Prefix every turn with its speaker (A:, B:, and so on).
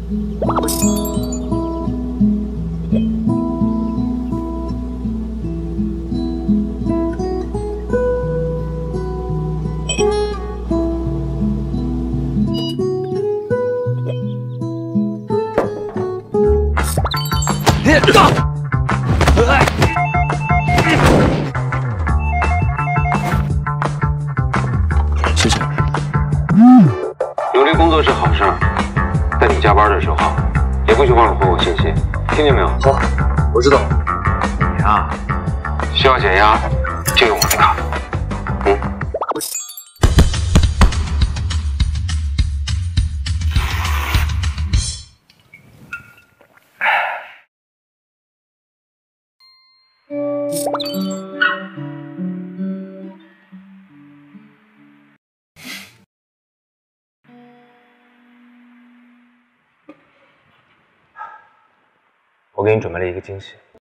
A: 谢谢。
B: 努力工作是好事儿，但你加班的时候也不许忘了回我信息，听见没有？
A: 哦，我知道。
B: 你啊，需要减压就用我的卡。我给你准备了一个惊喜。